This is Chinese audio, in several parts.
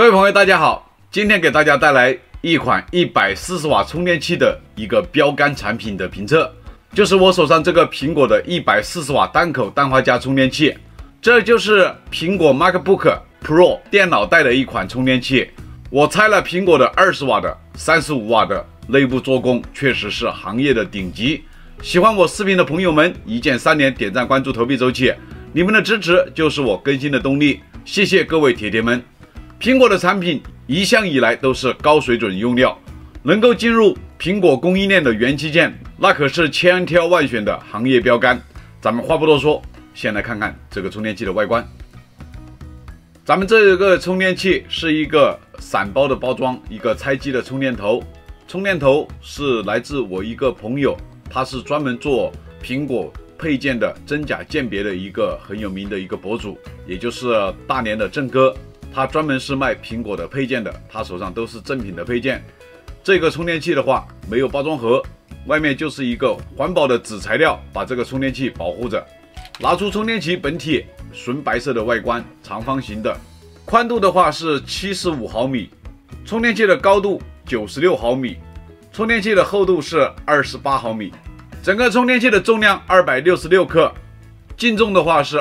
各位朋友，大家好，今天给大家带来一款140瓦充电器的一个标杆产品的评测，就是我手上这个苹果的140瓦单口氮化镓充电器。这就是苹果 MacBook Pro 电脑带的一款充电器。我拆了苹果的20瓦的、35瓦的，内部做工确实是行业的顶级。喜欢我视频的朋友们，一键3连点赞、关注、投币走起，你们的支持就是我更新的动力。谢谢各位铁铁们。苹果的产品一向以来都是高水准用料，能够进入苹果供应链的元器件，那可是千挑万选的行业标杆。咱们话不多说，先来看看这个充电器的外观。咱们这个充电器是一个散包的包装，一个拆机的充电头。充电头是来自我一个朋友，他是专门做苹果配件的真假鉴别的一个很有名的一个博主，也就是大连的郑哥。他专门是卖苹果的配件的，他手上都是正品的配件。这个充电器的话，没有包装盒，外面就是一个环保的纸材料，把这个充电器保护着。拿出充电器本体，纯白色的外观，长方形的，宽度的话是75毫米，充电器的高度96毫米，充电器的厚度是28毫米，整个充电器的重量266克，净重的话是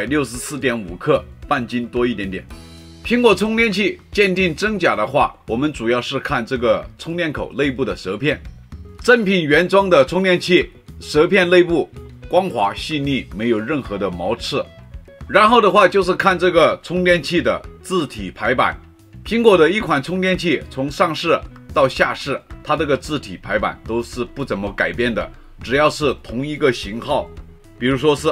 264.5克，半斤多一点点。苹果充电器鉴定真假的话，我们主要是看这个充电口内部的舌片。正品原装的充电器，舌片内部光滑细腻，没有任何的毛刺。然后的话就是看这个充电器的字体排版。苹果的一款充电器从上市到下市，它这个字体排版都是不怎么改变的，只要是同一个型号，比如说是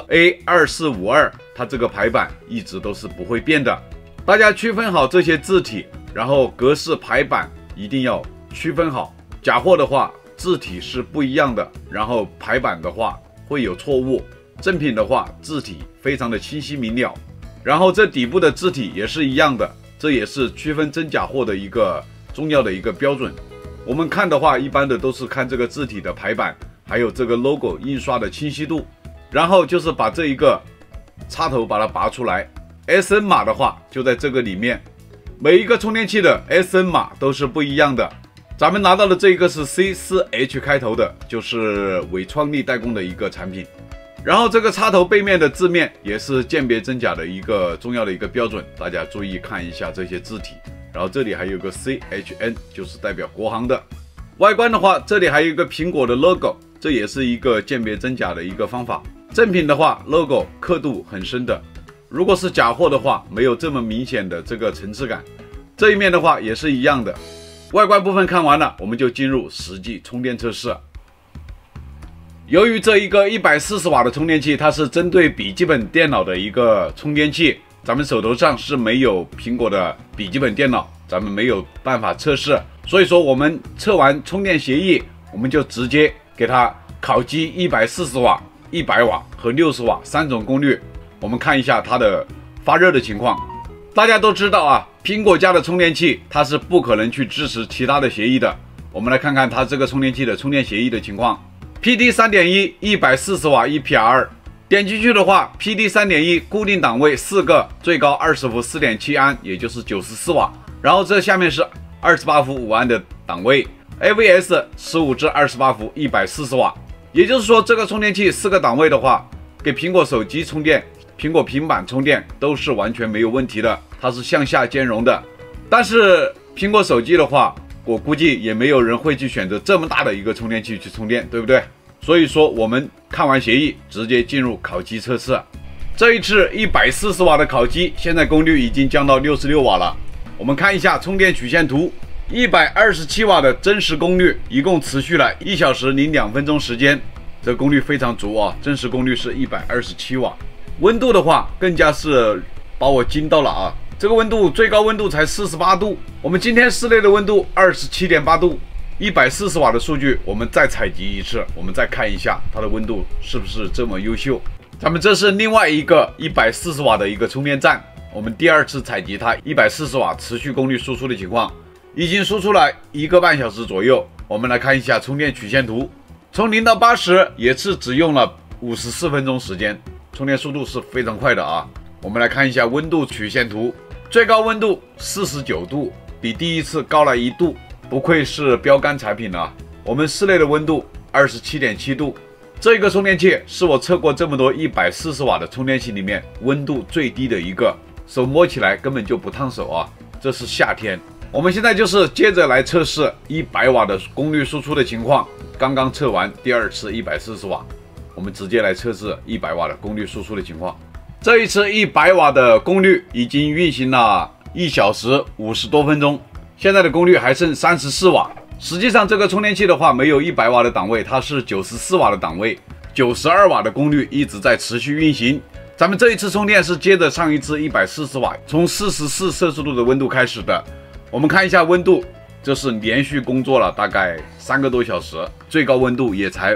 A2452， 它这个排版一直都是不会变的。大家区分好这些字体，然后格式排版一定要区分好。假货的话，字体是不一样的，然后排版的话会有错误。正品的话，字体非常的清晰明了，然后这底部的字体也是一样的，这也是区分真假货的一个重要的一个标准。我们看的话，一般的都是看这个字体的排版，还有这个 logo 印刷的清晰度，然后就是把这一个插头把它拔出来。SN 码的话就在这个里面，每一个充电器的 SN 码都是不一样的。咱们拿到的这个是 C4H 开头的，就是伟创力代工的一个产品。然后这个插头背面的字面也是鉴别真假的一个重要的一个标准，大家注意看一下这些字体。然后这里还有个 CHN， 就是代表国行的。外观的话，这里还有一个苹果的 logo， 这也是一个鉴别真假的一个方法。正品的话 logo 刻度很深的，如果是假货的话，没有这么明显的这个层次感。这一面的话也是一样的。外观部分看完了，我们就进入实际充电测试。由于这一个140瓦的充电器，它是针对笔记本电脑的一个充电器，咱们手头上是没有苹果的笔记本电脑，咱们没有办法测试，所以说我们测完充电协议，我们就直接给它烤机140瓦、100瓦和60瓦3种功率。我们看一下它的发热的情况。大家都知道啊，苹果家的充电器它是不可能去支持其他的协议的。我们来看看它这个充电器的充电协议的情况。PD 3.1 140瓦 1PR， 点进去的话 ，PD 3.1 固定档位4个，最高20伏 4.7 安，也就是94瓦。然后这下面是28伏5安的档位 ，AVS 15至28伏140瓦。也就是说，这个充电器4个档位的话，给苹果手机充电、苹果平板充电都是完全没有问题的，它是向下兼容的。但是苹果手机的话，我估计也没有人会去选择这么大的一个充电器去充电，对不对？所以说我们看完协议，直接进入烤机测试。这一次140瓦的烤机，现在功率已经降到66瓦了。我们看一下充电曲线图，127瓦的真实功率，一共持续了1小时02分钟时间。这功率非常足啊，真实功率是127瓦。温度的话，更加是把我惊到了啊！这个温度最高温度才48度，我们今天室内的温度27.8度。140瓦的数据，我们再采集一次，我们再看一下它的温度是不是这么优秀。咱们这是另外一个140瓦的一个充电站，我们第二次采集它140瓦持续功率输出的情况，已经输出了1个半小时左右。我们来看一下充电曲线图。从0到80也是只用了54分钟时间，充电速度是非常快的啊。我们来看一下温度曲线图， 最高温度49度，比第一次高了1度，不愧是标杆产品啊。我们室内的温度27.7度，这个充电器是我测过这么多140瓦的充电器里面温度最低的一个，手摸起来根本就不烫手啊。这是夏天。我们现在就是接着来测试100瓦的功率输出的情况。刚刚测完第2次140瓦，我们直接来测试100瓦的功率输出的情况。这一次100瓦的功率已经运行了1小时50多分钟，现在的功率还剩34瓦。实际上这个充电器的话没有100瓦的档位，它是94瓦的档位，92瓦的功率一直在持续运行。咱们这一次充电是接着上一次140瓦，从44摄氏度的温度开始的。我们看一下温度，这是连续工作了大概3个多小时，最高温度也才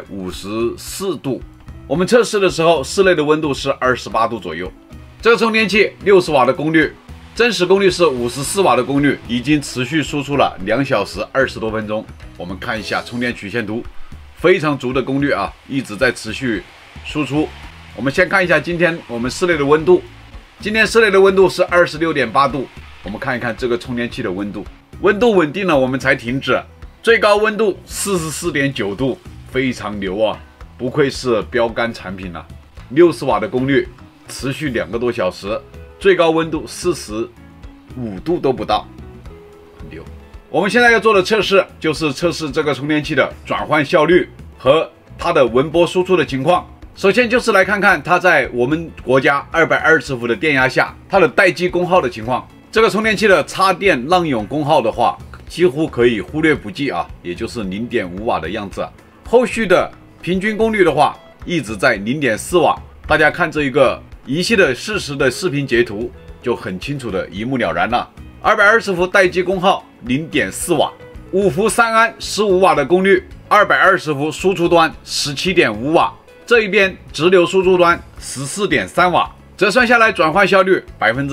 54度。我们测试的时候，室内的温度是28度左右。这个充电器60瓦的功率，真实功率是54瓦的功率，已经持续输出了2小时20多分钟。我们看一下充电曲线图，非常足的功率啊，一直在持续输出。我们先看一下今天我们室内的温度，今天室内的温度是26.8度。我们看一看这个充电器的温度，温度稳定了我们才停止。最高温度44.9度，非常牛啊，不愧是标杆产品啊。60瓦的功率，持续2个多小时，最高温度45度都不到，很牛。我们现在要做的测试就是测试这个充电器的转换效率和它的文波输出的情况。首先就是来看看它在我们国家220伏的电压下，它的待机功耗的情况。这个充电器的插电浪涌功耗的话，几乎可以忽略不计啊，也就是0.5瓦的样子。后续的平均功率的话，一直在0.4瓦。大家看这一个仪器的实时的视频截图，就很清楚的一目了然了。220伏待机功耗0.4瓦，5伏3安15瓦的功率，220伏输出端17.5瓦，这一边直流输出端14.3瓦，折算下来转换效率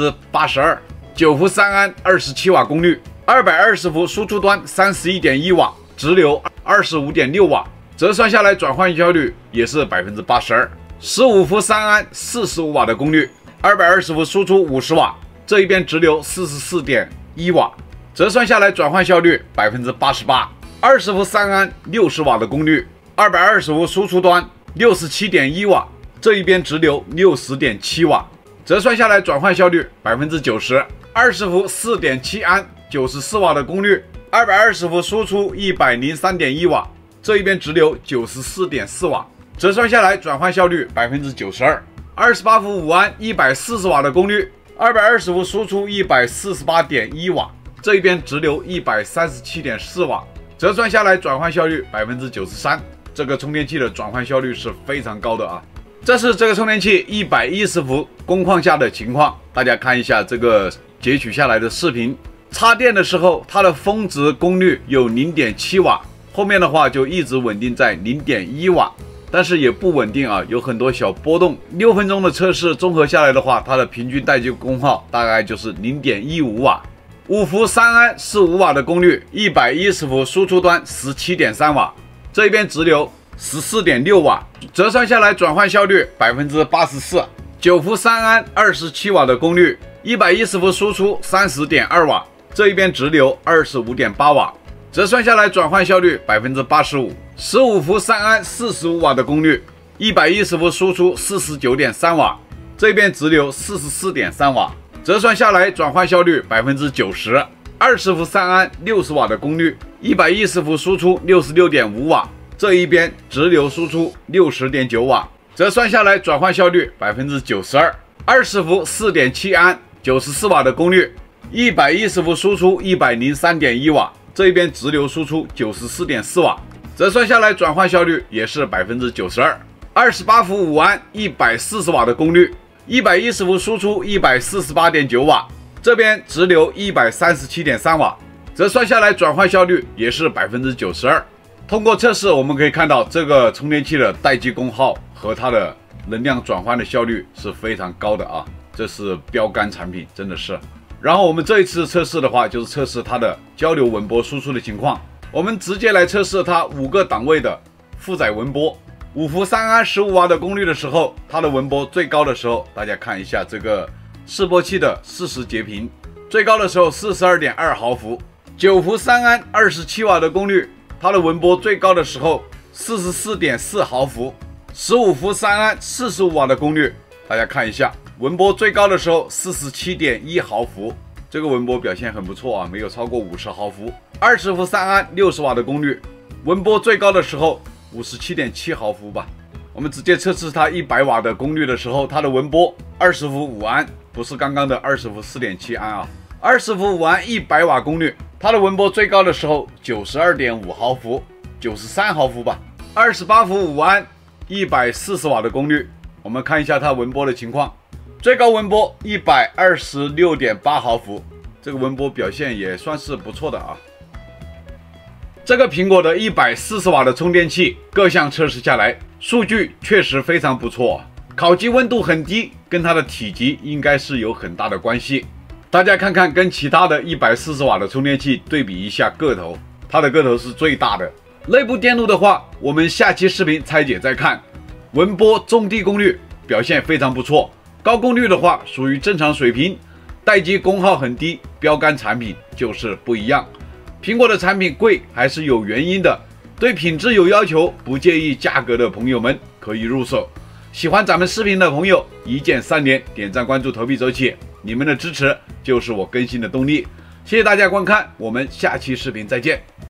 82%。9伏3安27瓦功率，220伏输出端31.1瓦，直流25.6瓦，折算下来转换效率也是82%。15伏3安45瓦的功率，220伏输出50瓦，这一边直流44.1瓦，折算下来转换效率88%。20伏3安60瓦的功率，220伏输出端67.1瓦，这一边直流60.7瓦，折算下来转换效率90%。20伏4.7安94瓦的功率，220伏输出103.1瓦，这一边直流94.4瓦，折算下来转换效率92%。28伏5安140瓦的功率，220伏输出148.1瓦，这一边直流137.4瓦，折算下来转换效率93%。这个充电器的转换效率是非常高的啊。这是这个充电器110伏工况下的情况，大家看一下这个截取下来的视频。插电的时候，它的峰值功率有0.7瓦，后面的话就一直稳定在0.1瓦，但是也不稳定啊，有很多小波动。6分钟的测试综合下来的话，它的平均待机功耗大概就是0.15瓦。5伏3安15瓦的功率，110伏输出端17.3瓦，这一边直流14.6瓦，折算下来转换效率84%。9伏3安27瓦的功率，110伏输出30.2瓦，这一边直流25.8瓦，折算下来转换效率85%。15伏3安45瓦的功率，110伏输出49.3瓦，这边直流44.3瓦，折算下来转换效率90%。20伏3安60瓦的功率，110伏输出66.5瓦，这一边直流输出60.9瓦，折算下来转换效率92%。20伏4.7安94瓦的功率，110伏输出103.1瓦，这一边直流输出94.4瓦，折算下来转换效率也是92%。28伏5安140瓦的功率，110伏输出148.9瓦，这边直流137.3瓦，折算下来转换效率也是92%。通过测试我们可以看到，这个充电器的待机功耗和它的能量转换的效率是非常高的啊，这是标杆产品，真的是。然后我们这一次测试的话，就是测试它的交流文波输出的情况。我们直接来测试它5个档位的负载文波。5伏3安15瓦的功率的时候，它的文波最高的时候，大家看一下这个示波器的适时截屏， 最高的时候42.2毫伏，9伏3安27瓦的功率，它的文波最高的时候44.4毫伏，15伏3安45瓦的功率，大家看一下，文波最高的时候47.1毫伏，这个文波表现很不错啊，没有超过50毫伏。20伏3安60瓦的功率，文波最高的时候57.7毫伏吧。我们直接测试它100瓦的功率的时候，它的文波20伏5安，不是刚刚的20伏4.7安啊。20伏5安100瓦功率，它的文波最高的时候92.5毫伏，93毫伏吧。28伏5安140瓦的功率，我们看一下它文波的情况，最高文波126.8毫伏，这个文波表现也算是不错的啊。这个苹果的140瓦的充电器，各项测试下来，数据确实非常不错，烤机温度很低，跟它的体积应该是有很大的关系。大家看看跟其他的140瓦的充电器对比一下个头，它的个头是最大的。内部电路的话，我们下期视频拆解再看。文波中低功率表现非常不错，高功率的话属于正常水平，待机功耗很低，标杆产品就是不一样。苹果的产品贵还是有原因的，对品质有要求，不介意价格的朋友们可以入手。喜欢咱们视频的朋友，一键3连，点赞、关注、投币走起，你们的支持就是我更新的动力。谢谢大家观看，我们下期视频再见。